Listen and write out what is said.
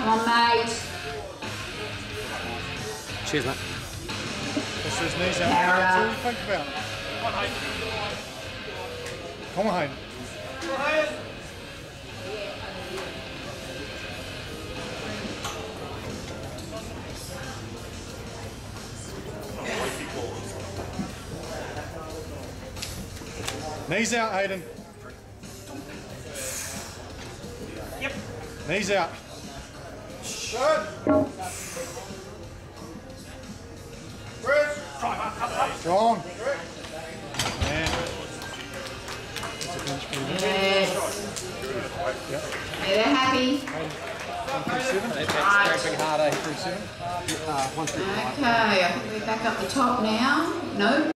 Come on, mate. Cheers, mate. Push those knees out. That's all you think about. Come on, Hayden. Come on, Hayden. Knees out, Hayden. Yep. Knees out. Good. Strong. Man. That's a bench for you. Yes. Yep. They're happy. 137. Scraping hard, 837. 135. Okay, I think we're back up the top now. No.